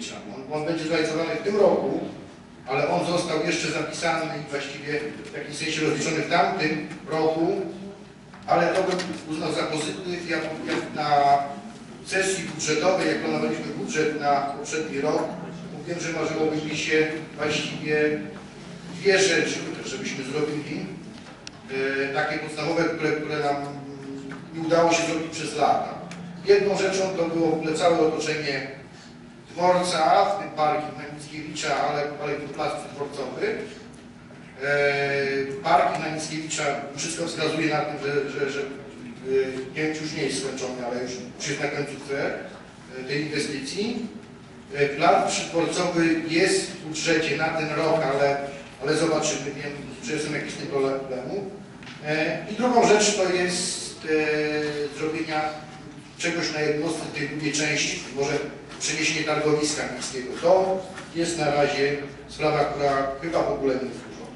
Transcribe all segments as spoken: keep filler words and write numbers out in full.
Mickiewicza. On, on będzie zrealizowany w tym roku, ale on został jeszcze zapisany i właściwie w jakimś sensie rozliczony w tamtym roku, ale to bym uznał za pozytyw. Ja, jak na sesji budżetowej, jak planowaliśmy budżet na poprzedni rok, mówiłem, że marzyłoby mi się właściwie dwie rzeczy, żebyśmy zrobili, e, takie podstawowe, które, które nam nie udało się zrobić przez lata. Jedną rzeczą to było w ogóle całe otoczenie dworca, w tym parking na Mickiewicza, ale, ale i plac dworcowy. E, parking na Mickiewicza, wszystko wskazuje na tym, że, że, że nie wiem, czy już nie jest skończony, ale już, już jest na końcówce tej inwestycji. Plac przydworcowy jest w budżecie na ten rok, ale, ale zobaczymy, wiem, czy są jakieś z tym problemu. I drugą rzecz to jest e, zrobienia czegoś na jednostce tej drugiej części, może przeniesienie targowiska miejskiego. To jest na razie sprawa, która chyba w ogóle nie jest złożona.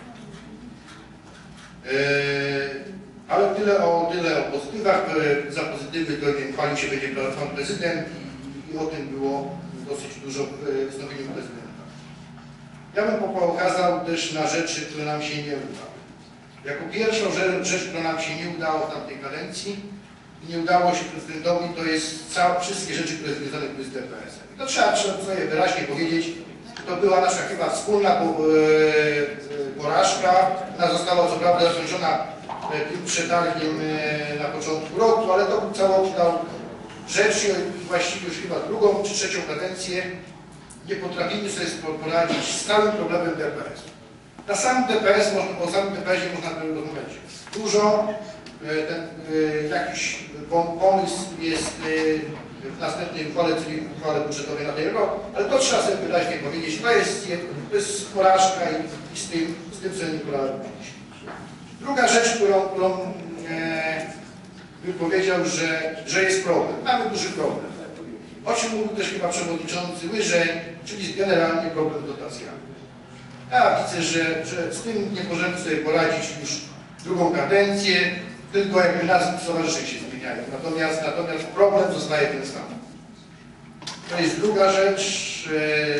E, ale tyle o, tyle o pozytywach. Za pozytywy to nie chwalił się będzie pan prezydent i, i o tym było dosyć dużo w wystąpieniu prezydenta. Ja bym pokazał też na rzeczy, które nam się nie udały. Jako pierwszą rzecz, która nam się nie udała w tamtej kadencji i nie udało się prezydentowi, to jest całe, wszystkie rzeczy, które związane były z D P S-em. I to trzeba, trzeba sobie wyraźnie powiedzieć, to była nasza chyba wspólna porażka. Ona została co prawda zakończona tym przetargiem na początku roku, ale to był całokształt rzeczy i właściwie już chyba drugą czy trzecią kadencję nie potrafimy sobie poradzić z całym problemem D P S-u. Na samym D P S, o samym D P S-ie można by rozmawiać dużo. Ten jakiś pomysł jest w następnej uchwale, czyli w uchwale budżetowej na ten rok, ale to trzeba sobie wyraźnie powiedzieć, to jest, to jest porażka i, i z tym, z tym sobie nie poradziliśmy. Druga rzecz, którą, którą e, bym powiedział, że, że jest problem. Mamy duży problem. O czym mówił też chyba przewodniczący Łyżej, czyli generalnie problem z dotacjami. Ja widzę, że, że z tym nie możemy sobie poradzić już drugą kadencję, tylko jakby nazwy stowarzyszeń się zmieniają. Natomiast, natomiast problem zostaje ten sam. To jest druga rzecz. E,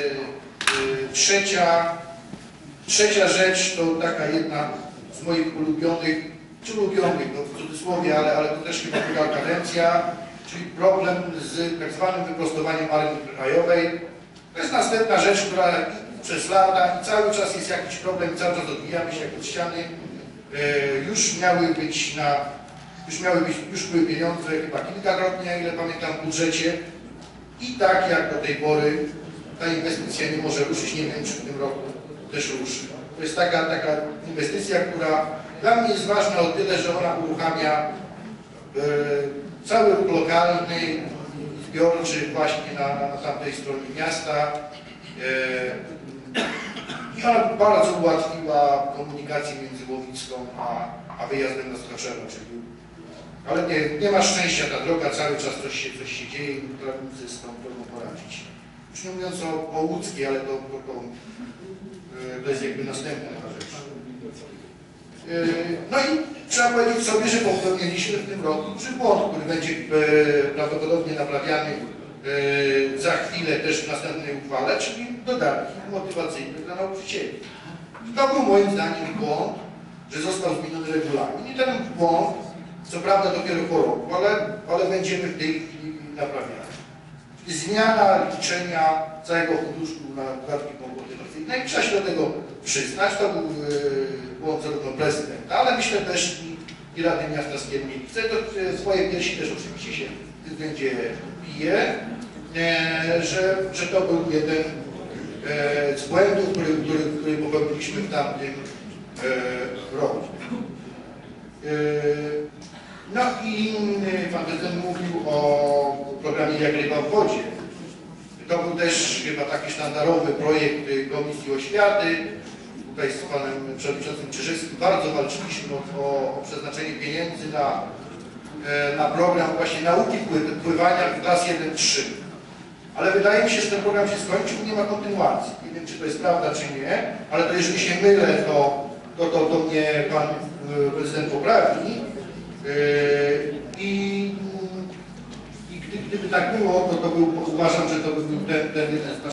e, trzecia, trzecia rzecz to taka jedna z moich ulubionych, czy ulubionych, no w cudzysłowie, ale, ale to też chyba druga kadencja, czyli problem z tak zwanym wyprostowaniem Armii Krajowej. To jest następna rzecz, która przez lata i cały czas jest jakiś problem i cały czas odbijamy się jak od ściany. E, już miały być na, już miały być, już były pieniądze chyba kilkakrotnie, ile pamiętam w budżecie i tak jak do tej pory ta inwestycja nie może ruszyć, nie wiem czy w tym roku też ruszy. To jest taka, taka inwestycja, która dla mnie jest ważna o tyle, że ona uruchamia e, cały ruch lokalny i zbiorczy właśnie na, na, na tamtej stronie miasta. E, I ona bardzo ułatwiła komunikację między Łowicką a, a wyjazdem na Straczewo, czyli ale nie, nie ma szczęścia ta droga, cały czas coś się, coś się dzieje i prawnicy z tą drogą poradzić. Już nie mówiąc o, o łódzkiej, ale to, to, to, to jest jakby następna rzecz. No i trzeba powiedzieć sobie, że popełniliśmy w tym roku duży błąd, który będzie prawdopodobnie naprawiany za chwilę też w następnej uchwale, czyli dodatki motywacyjne dla nauczycieli. To był moim zdaniem błąd, że został zmieniony regulamin i ten błąd, co prawda dopiero po roku, ale, ale będziemy w tej chwili naprawiać. Zmiana liczenia całego funduszu na dodatki motywacyjne i trzeba się do tego przyznać, to był błąd zarówno prezydenta, ale myślę też i, i Rady Miasta Skierniewice. To swoje piersi też oczywiście się w tym względzie bije, e, że, że to był jeden e, z błędów, który, który, który popełniliśmy w tamtym e, roku. E, no i pan prezydent mówił o programie Jak ryba w wodzie. To był też chyba taki sztandarowy projekt Komisji Oświaty. Tutaj z panem przewodniczącym Czyżewskim bardzo walczyliśmy o, o przeznaczenie pieniędzy na, na program właśnie nauki pływania w klas jeden trzy. Ale wydaje mi się, że ten program się skończył i nie ma kontynuacji. Nie wiem, czy to jest prawda, czy nie, ale to jeżeli się mylę, to, to, to, to mnie pan prezydent poprawi. I, i gdy, gdyby tak było, to, to był, uważam, że to by był ten, ten jeden z